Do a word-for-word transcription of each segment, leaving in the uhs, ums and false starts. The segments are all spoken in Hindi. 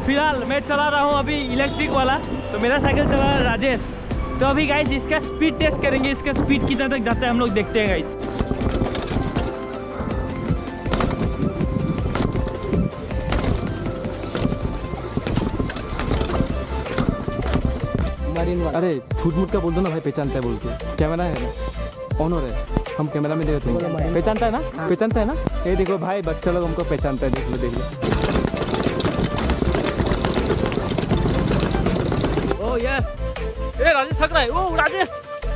फिलहाल मैं चला रहा हूँ अभी इलेक्ट्रिक वाला, तो मेरा साइकिल चला रहा है राजेश। तो अभी गाइस इसका स्पीड टेस्ट करेंगे, इसका स्पीड कितना तक जाता है हम लोग देखते हैं गाइस। अरे झूठ मूठ का बोल दो ना भाई, पहचानता है बोल के। कैमरा है ना, ऑनर है, हम कैमरा में देखते हैं। पहचानता है ना, पहचानता है ना। ये देखो भाई, बच्चा लोग हमको पहचानता है, देख लो देख लो। ओह यस, ए राजेश थक रहा है। ओह राजेश,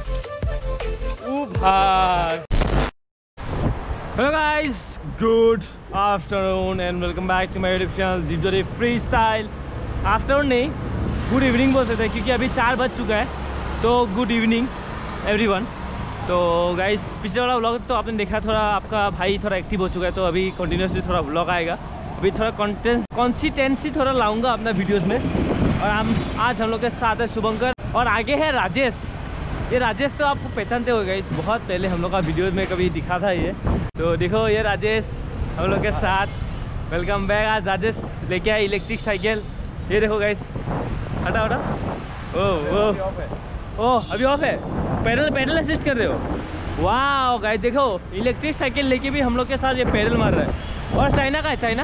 ओ भाई। Hello guys, good afternoon and welcome back to my YouTube channel Deepjori free style. Afternoon नहीं, गुड इवनिंग बोल सकते हैं, क्योंकि अभी चार बज चुका है। तो गुड इवनिंग एवरीवन। तो गाइस पिछले वाला व्लॉग तो आपने देखा, थोड़ा आपका भाई थोड़ा एक्टिव हो चुका है, तो अभी कंटिन्यूसली थोड़ा व्लॉग आएगा। अभी थोड़ा कंटेंट कंसिस्टेंसी थोड़ा लाऊंगा अपना वीडियोस में। और हम आज हम लोग के साथ है शुभंकर और आगे है राजेश। ये राजेश तो आपको पहचानते हो गाइस, बहुत पहले हम लोग का वीडियो में कभी दिखा था ये। तो देखो ये राजेश हम लोग के साथ। Welcome back. आज राजेश लेके आए इलेक्ट्रिक साइकिल। ये देखो गाइस, हटा हटा। ओ ओ ओ अभी ऑफ है। पैडल पैडल असिस्ट कर रहे हो। वाह गाइस देखो, इलेक्ट्रिक साइकिल लेके भी हम लोग के साथ ये पैडल मार रहा है। और चाइना का है, चाइना।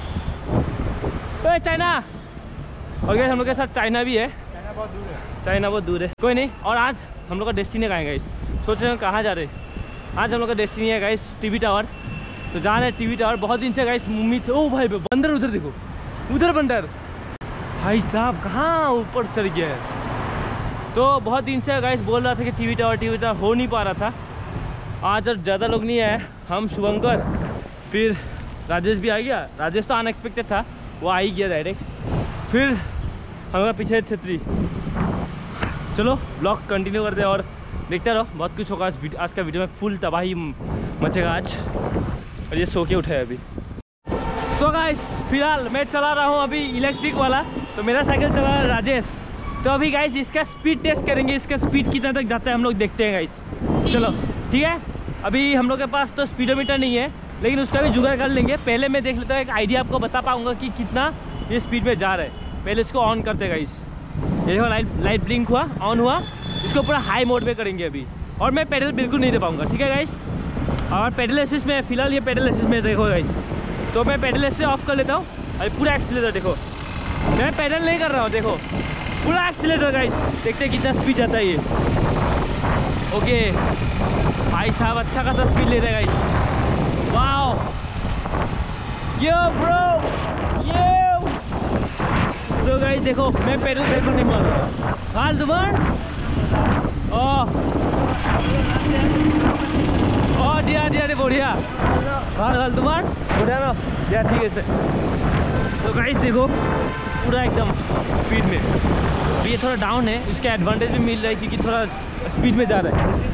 ओए चाइना। और गाइस हम लोग के साथ चाइना भी है। चाइना बहुत दूर है। चाइना बहुत दूर है, कोई नहीं। और आज हम लोग का डेस्टिनी कहाँ है गाइस? सोच रहे हैं कहाँ जा रहे हैं। आज हम लोग का डेस्टिनी है गाइस टीवी टावर। तो जा रहे हैं टीवी टावर। बहुत दिन से गाइस उम्मीद। ओ भाई बंदर उधर देखो, उधर बंदर। भाई साहब कहाँ ऊपर चढ़ गया है। तो बहुत दिन से गाइस बोल रहा था कि टीवी टावर टीवी टावर हो नहीं पा रहा था। आज और ज़्यादा लोग नहीं आए, हम शुभंकर फिर राजेश भी आ गया। राजेश तो अनएक्सपेक्टेड था, वो आ ही गया डायरेक्ट। फिर हमारा पीछे छतरी। चलो ब्लॉग कंटिन्यू करते हैं और देखते रहो, बहुत कुछ होगा आज। आज का वीडियो में फुल तबाही मचेगा आज। और ये सो के उठे अभी। सो गाइस फिलहाल मैं चला रहा हूँ अभी इलेक्ट्रिक वाला, तो मेरा साइकिल चला रहा है राजेश। तो अभी गाइस इसका स्पीड टेस्ट करेंगे, इसका स्पीड कितना तक जाता है हम लोग देखते हैं गाइस। चलो ठीक है। अभी हम लोग के पास तो स्पीडोमीटर नहीं है, लेकिन उसका भी जुगाड़ कर लेंगे। पहले मैं देख लेता हूँ, एक आइडिया आपको बता पाऊंगा कि कितना ये स्पीड में जा रहा है। पहले इसको ऑन करते गाइस। ये देखो लाइट लाइट ब्लिंक हुआ, ऑन हुआ। इसको पूरा हाई मोड में करेंगे अभी। और मैं पेडल बिल्कुल नहीं दे पाऊँगा, ठीक है गाइस। और पेडल असिस्ट में फिलहाल ये पेडल असिस्ट में देखो गाइस। तो मैं पेडल असिस्ट ऑफ कर लेता हूँ। अभी पूरा एक्सीलरेटर देखो, मैं पेडल नहीं कर रहा हूँ, देखो पूरा एक्सीलरेटर गाइस। देखते हैं कितना स्पीड जाता है ये। ओके भाई साहब अच्छा खासा स्पीड ले रहे हैं guys. Wow yo bro yo. So guys देखो, मैं पेडल बिल्कुल नहीं मार रहा। हाल तुम्हार ओह ओह दिया दिया बढ़िया। हाल हाल तुम्हार बढ़िया ना दिया, ठीक है सर। सो गाइस देखो पूरा एकदम स्पीड में। अभी ये थोड़ा डाउन है, इसके एडवांटेज भी मिल रहा है क्योंकि थोड़ा स्पीड में जा रहा है।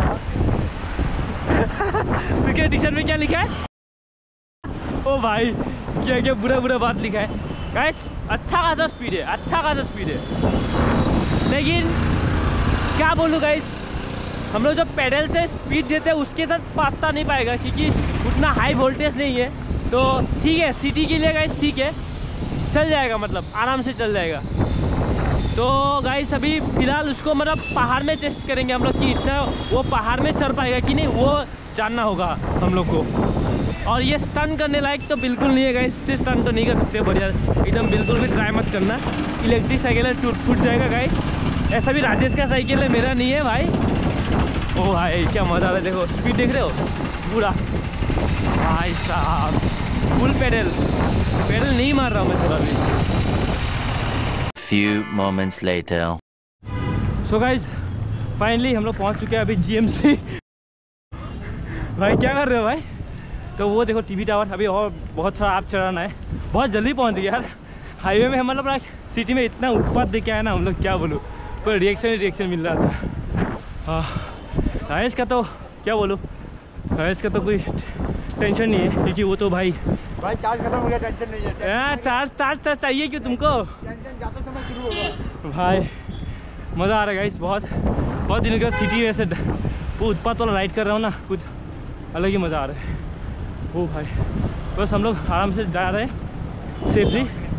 तो क्या टी शर्ट में क्या लिखा है? ओ भाई क्या क्या बुरा बुरा बात लिखा है गाइस। अच्छा खासा स्पीड है, अच्छा खासा स्पीड है। लेकिन क्या बोलूँ गाइस, हम लोग जब पैडल से स्पीड देते हैं उसके साथ पाता नहीं पाएगा, क्योंकि उतना हाई वोल्टेज नहीं है। तो ठीक है, सिटी के लिए गाइस ठीक है, चल जाएगा, मतलब आराम से चल जाएगा। तो गाइस अभी फ़िलहाल उसको मतलब पहाड़ में टेस्ट करेंगे हम लोग कि इतना वो पहाड़ में चढ़ पाएगा कि नहीं, वो जानना होगा हम लोग को। और ये स्टन करने लायक तो बिल्कुल नहीं है गाइस, इससे स्टन तो नहीं कर सकते बढ़िया एकदम। बिल्कुल भी ट्राई मत करना, इलेक्ट्रिक साइकिल है, टूट फूट जाएगा गाइस। ऐसा भी राजेश का साइकिल है, मेरा नहीं है भाई। ओ भाई क्या मज़ा आ रहा है, देखो स्पीड देख रहे हो पूरा। भाई साहब फुल पेडल पेडल नहीं मार रहा हूँ मैं थोड़ा भी। Few moments later. So guys, finally हम लोग पहुँच चुके हैं अभी जीएमसी। भाई क्या कर रहे हो भाई? तो वो देखो टीवी टावर। अभी और बहुत सारा आप चढ़ाना है, बहुत जल्दी पहुँच गए यार। हाईवे में हम मतलब सिटी में इतना उत्पात देखे आया ना हम लोग, क्या बोलूँ, कोई रिएक्शन ही रिएक्शन मिल रहा था। हाँ राजेश का तो क्या बोलूँ, राजेश का तो कोई टेंशन नहीं है, क्योंकि वो तो भाई भाई चार्ज खत्म हो गया, टेंशन नहीं है। यार चार्ज चार्ज चार्ज चाहिए क्यों तुमको? टेंशन जाते समय शुरू होगा भाई। मज़ा आ रहा है गाइस, बहुत बहुत दिनों के बाद सिटी में ऐसे वो उत्पात वाला राइड कर रहा हूँ ना, कुछ अलग ही मज़ा आ रहा है। ओ भाई बस हम लोग आराम से जा रहे हैं सेफली।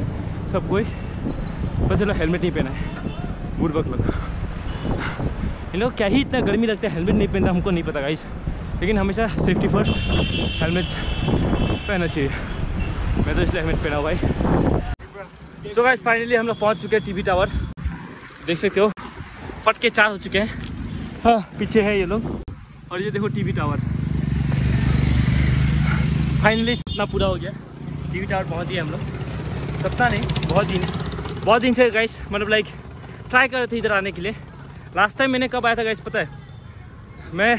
सब कोई, बस चलो हेलमेट नहीं पहना है। बुर्बक लोग, इन लोग क्या ही इतना गर्मी लगता है, हेलमेट नहीं पहनता हमको नहीं पता गाइस, लेकिन हमेशा सेफ्टी फर्स्ट, हेलमेट पहनना चाहिए। मैं तो इसलिए हेलमेट पहना हूँ भाई। सो गाइस फाइनली हम लोग पहुँच चुके हैं टीवी टावर, देख सकते हो फट के चार हो चुके हैं। हाँ पीछे है ये लोग, और ये देखो टीवी टावर। फाइनली सपना पूरा हो गया, टीवी टावर पहुँच गए हम लोग। सपना नहीं, बहुत दिन बहुत दिन से गाइस मतलब लाइक ट्राई कर रहे थे इधर आने के लिए। लास्ट टाइम मैंने कब आया था गाइस पता है? मैं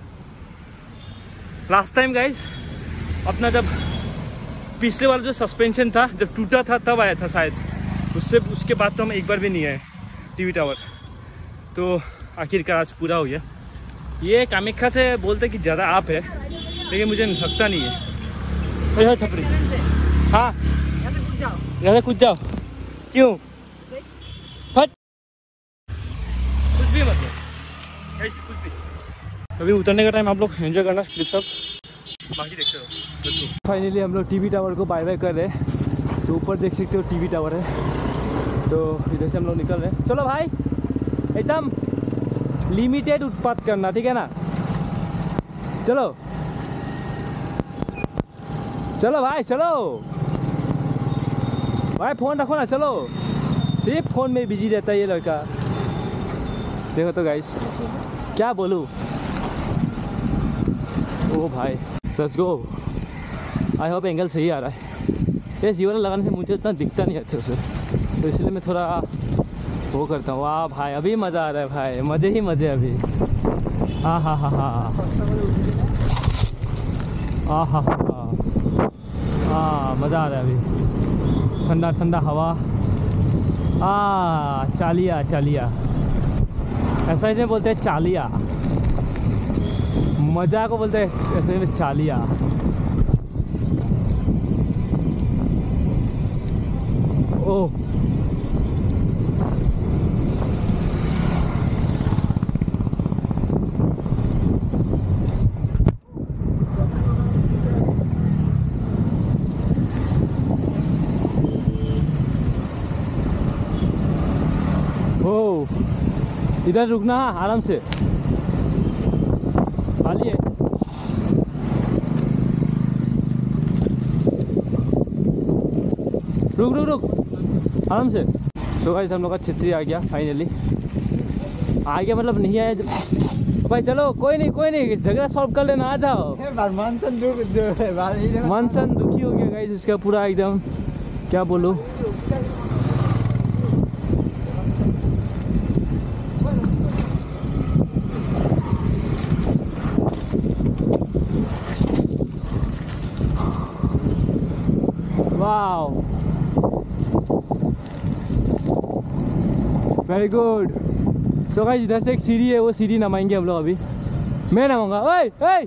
लास्ट टाइम गाइस अपना जब पिछले वाला जो सस्पेंशन था जब टूटा था तब आया था शायद, उससे उसके बाद तो हम एक बार भी नहीं आए टीवी टावर। तो आखिरकार आज पूरा हो गया। ये कामाख्या से बोलते कि ज़्यादा आप है, लेकिन मुझे लगता नहीं है। यहाँ छपरी, हाँ यहाँ से कूद जाओ। क्यों? फट कुछ भी मतलब गाइस, कुछ भी। अभी उतरने का टाइम, आप लोग एंजॉय करना क्लिप सब, बाकी देखते हो। फाइनली हम लोग टीवी टावर को बाय बाय कर रहे हैं। तो ऊपर देख सकते हो टीवी टावर है, तो इधर से हम लोग निकल रहे हैं। चलो भाई एकदम लिमिटेड उत्पात करना, ठीक है ना? चलो चलो भाई चलो भाई, फ़ोन रखो ना, चलो। सिर्फ फ़ोन में बिजी रहता है ये लड़का। देखो तो गाइस क्या बोलूँ। ओ भाई let's go. I hope angle सही आ रहा है। ये जीवन लगाने से मुझे इतना दिखता नहीं अच्छे से, तो इसलिए मैं थोड़ा वो करता हूँ। वाह भाई अभी मज़ा आ रहा है भाई, मज़े ही मज़े अभी। हाँ हाँ हाँ हाँ हाँ हाँ हाँ हाँ मज़ा आ रहा है अभी। ठंडा ठंडा हवा, आ चालिया चालिया, ऐसा ही बोलते हैं चालिया। मज़ा को बोलते हैं ऐसे में चालिया। ओह ओ, इधर रुकना आराम से, खाली है। रुक रुक रुक आराम से। सो गाइस हम लोग का छतरी आ गया फाइनली। आ गया मतलब नहीं आया भाई। चलो कोई नहीं कोई नहीं, झगड़ा सॉल्व कर लेना, आ जाओ। मनसन दुख मनसन दुखी हो गया गाइस इसका पूरा एकदम, क्या बोलूं। Wow very good. So guys इधर से एक सीढ़ी है, वो सीढ़ी नमाएंगे हम लोग अभी। मैं नमाऊंगा। ओए ओए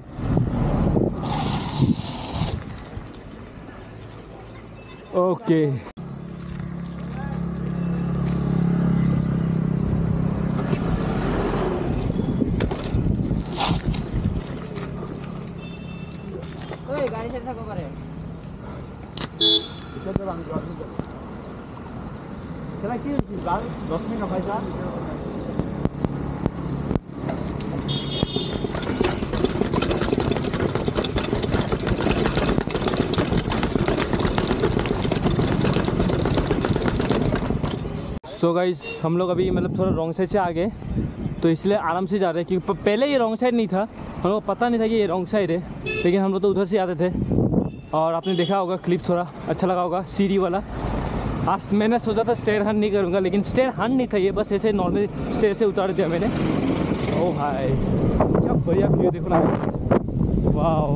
ओके गाड़ी से ऐसा करे चला कि दस मिनट भाई साहब। सो गाइस हम लोग अभी मतलब थोड़ा रॉन्ग साइड से आ गए, तो इसलिए आराम से जा रहे हैं, क्योंकि पहले ये रॉन्ग साइड नहीं था, हम लोग पता नहीं था कि ये रॉन्ग साइड है, लेकिन हम लोग तो उधर से आते थे। और आपने देखा होगा क्लिप, थोड़ा अच्छा लगा होगा सीढ़ी वाला। आज मैंने सोचा था स्टेयर हन नहीं करूँगा, लेकिन स्टेयर हन नहीं था ये, बस ऐसे नॉर्मल स्टेयर से उतार दिया मैंने। ओ भाई क्या बढ़िया व्यू देखो ना, वाओ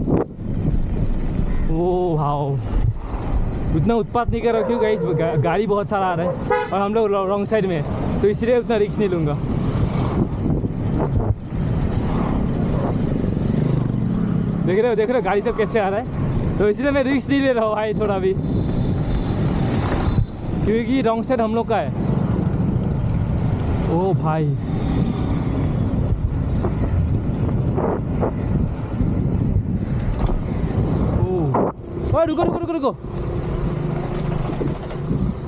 ओ वाओ। उतना उत्पात नहीं कर रहा क्यों गाइस, गा, गाड़ी बहुत सारा आ रहा है और हम लोग रॉन्ग साइड में, तो इसलिए उतना रिस्क नहीं लूँगा। देख रहे हो देख रहे हो गाड़ी सब कैसे आ रहा है, तो इसलिए मैं रिस्क नहीं ले रहा हूँ भाई थोड़ा भी, क्योंकि रॉन्ग साइड हम लोग का है। ओ भाई ओ रुको रुको रुको रुको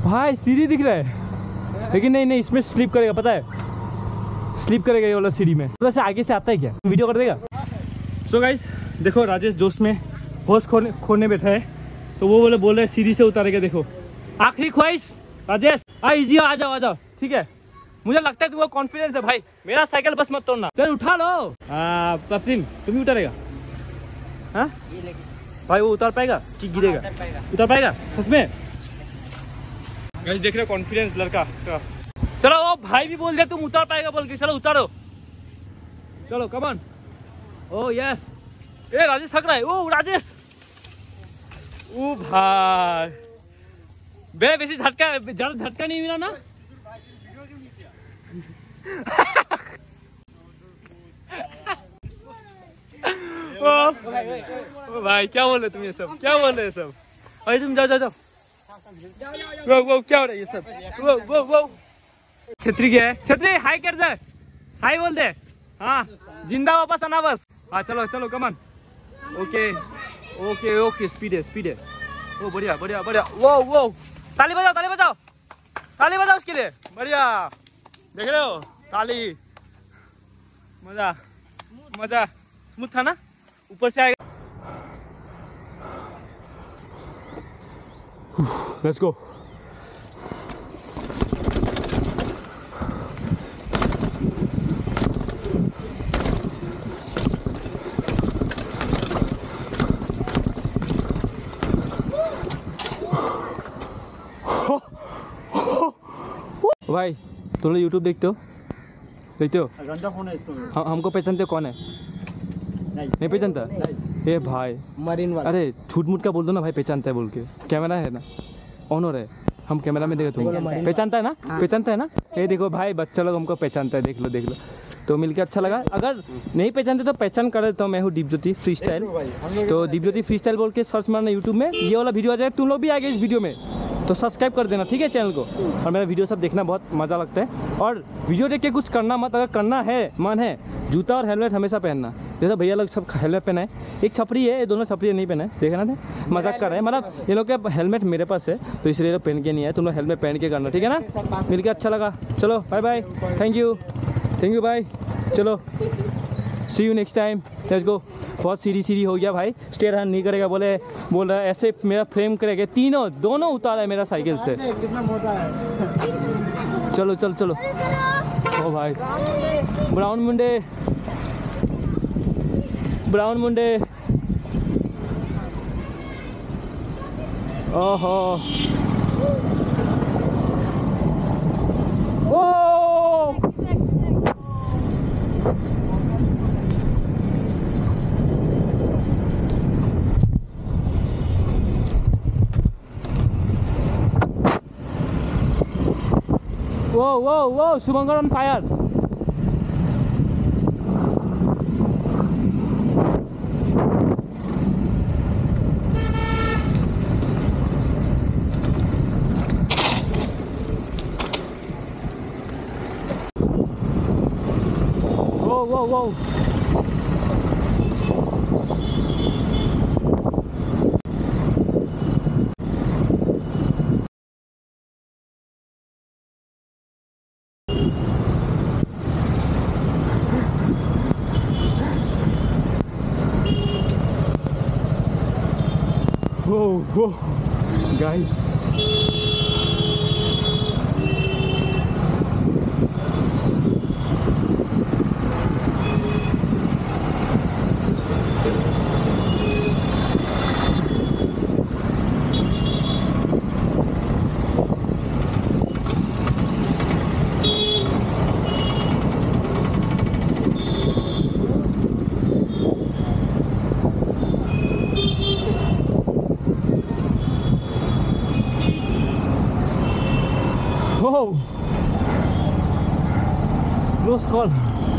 भाई सीढ़ी दिख रहा है, लेकिन नहीं नहीं इसमें स्लिप करेगा, पता है स्लिप करेगा ये वाला सीढ़ी में। थोड़ा सा आगे से आता है क्या, वीडियो कर देगा। सो गाइस देखो राजेश दोस्त में होश खोने खोने बैठा है, तो वो बोले बोल रहे सीढ़ी से उतारेगा। देखो आखिरी ख्वाहिश राजेश, आ इजी आ जाओ आ जाओ, ठीक है। मुझे लगता है तुम्हें कॉन्फिडेंस है भाई, मेरा साइकिल बस मत तोड़ना। चल उठा लो। हाँ तस्लीम तुम ही उतारेगा। हाँ भाई वो उतार पाएगा कि गिरेगा? उतर पाएगा। उतार पाएगा सच में? गाइस देख रहे हो कॉन्फिडेंस लड़का का। चलो वो भाई भी बोल दिया तुम उतार पाएगा बोल के, चलो उतारो, चलो कमान। ओ यस, ए राजेश थक रहा है। ओ राजेश, ओ भाई बे बेसी झटका, ज्यादा झटका नहीं मिला ना? ओ, ओ भाई क्या बोल रहे तुम, ये सब क्या बोल रहे हैं सब? अरे तुम जाओ जाओ जाओ। वो वो क्या हो रहा है ये सब? वो वो वो छतरी क्या है? छतरी हाय कर दे, हाय बोल दे। हाँ जिंदा वापस आना बस। हाँ चलो चलो come on. Okay okay okay speed है स्पीड है। ओ बढ़िया बढ़िया बढ़िया। वो वो ताली बजाओ ताली बजाओ ताली बजाओ उसके लिए। बढ़िया देख रहे हो ताली, मजा मजा। स्मूथ था ना, ऊपर से आएगा। Let's go. भाई तुम लोग यूट्यूब देखते हो देखते हो? हम, हमको पहचानते हो कौन है? नहीं, नहीं पहचानता? ए भाई मरीन वाला। अरे झूठ मूठ का बोल दो ना भाई, पहचानता है बोल के। कैमरा है ना ऑन हो रहा है, हम कैमरा में देखे तुम पहचानता है ना? पहचानता है ना? ये देखो भाई बच्चा लोग हमको पहचानता है, देख लो देख लो। तो मिलकर अच्छा लगा। अगर नहीं पहचानते तो पहचान कर देता हूँ, मैं हूँ दीपज्योति फ्री स्टाइल। तो दीपज्योति फ्री स्टाइल बोल के सर्च मारना यूट्यूब में, ये वाला वीडियो आ जाएगा। तुम लोग भी आगे इस वीडियो में तो सब्सक्राइब कर देना ठीक है चैनल को। और मेरा वीडियो सब देखना बहुत मज़ा लगता है। और वीडियो देख के कुछ करना मत, अगर करना है मन है जूता और हेलमेट हमेशा पहनना। जैसे भैया लोग सब हेलमेट पहना है, एक छपरी है, ये दोनों छपरी नहीं पहना है, देखना था मजाक कर रहे हैं। मतलब ये लोग के हेलमेट मेरे पास है तो इसलिए लोग पहन के नहीं है। तुम लोग हेलमेट पहन के करना ठीक है ना? मिलकर अच्छा लगा। चलो bye bye, thank you thank you bye. चलो see you next time, let's go. बहुत सीधी सीधी हो गया भाई, स्टेयर हैंड नहीं करेगा बोले, बोल रहा है ऐसे मेरा फ्रेम करेगा। तीनों दोनों उतारा है मेरा साइकिल से। चलो चलो चलो। ओ भाई ब्राउन मुंडे ब्राउन मुंडे। ओहो ओ Whoa, whoa, whoa, Subankar on fire. Whoa, whoa, whoa. Whoa, whoa, guys. Whoa! Close call.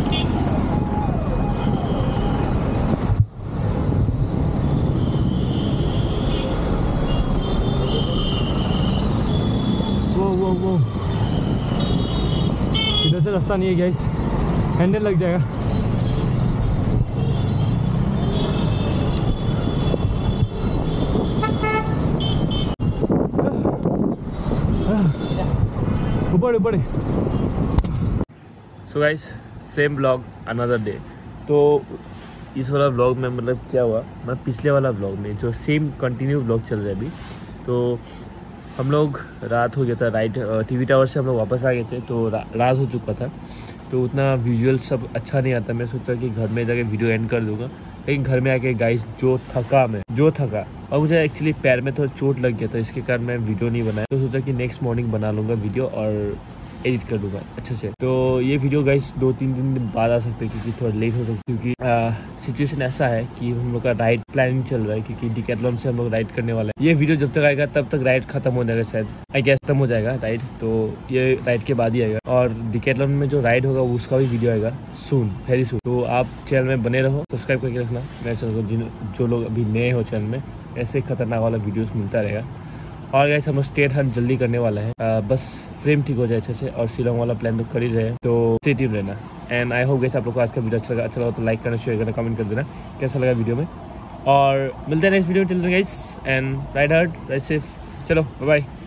Whoa, whoa, whoa. इधर से रास्ता नहीं है गाइस, हैंडल लग जाएगा। ऊपर ऊपर। So guys same blog another day. तो इस वाला ब्लॉग में मतलब क्या हुआ, मतलब पिछले वाला ब्लॉग में जो सेम कंटिन्यू ब्लॉग चल रहा है अभी, तो हम लोग रात हो गया था, राइट टीवी टावर से हम लोग वापस आ गए थे, तो रा, रात हो चुका था, तो उतना विजुअल सब अच्छा नहीं आता। मैं सोचा कि घर में जाके वीडियो एंड कर दूंगा, लेकिन घर में आके गाइस जो थका मैं जो थका और मुझे एक्चुअली पैर में थोड़ा चोट लग गया था, इसके कारण मैं वीडियो नहीं बनाया। तो सोचा कि नेक्स्ट मॉर्निंग बना लूँगा वीडियो और एडिट कर दूंगा अच्छे से। तो ये वीडियो गाइस दो तीन दिन बाद आ सकते हैं क्योंकि थोड़ा लेट हो सकता है, क्योंकि सिचुएशन ऐसा है कि हम लोग का राइड प्लानिंग चल रहा है, क्योंकि डिकैथलॉन से हम लोग राइड करने वाले हैं। ये वीडियो जब तक आएगा तब तक राइड खत्म हो जाएगा, शायद आई गेस खत्म हो जाएगा राइड, तो ये राइड के बाद ही आएगा। और डिकैथलॉन में जो राइड होगा उसका भी वीडियो आएगा सून, वेरी सून। तो आप चैनल में बने रहो, सब्सक्राइब करके रखना मेरे चैनल को। जिन जो लोग अभी नए हो चैनल में, ऐसे खतरनाक वाला वीडियोस मिलता रहेगा। और गाइस हम लोग स्टेट हंट जल्दी करने वाला है, आ, बस फ्रेम ठीक हो जाए अच्छे से, और शिलोंग वाला प्लान तो कर ही रहे हैं, तो स्टे ट्यून्ड रहना। एंड आई होप गाइस आप लोग को आज का वीडियो अच्छा लगा अच्छा लगा तो लाइक करना, शेयर करना, कमेंट कर देना कैसा लगा वीडियो में। और मिलते हैं नेक्स्ट वीडियो में, till then guys, and ride hard ride safe, चलो बाय बाय।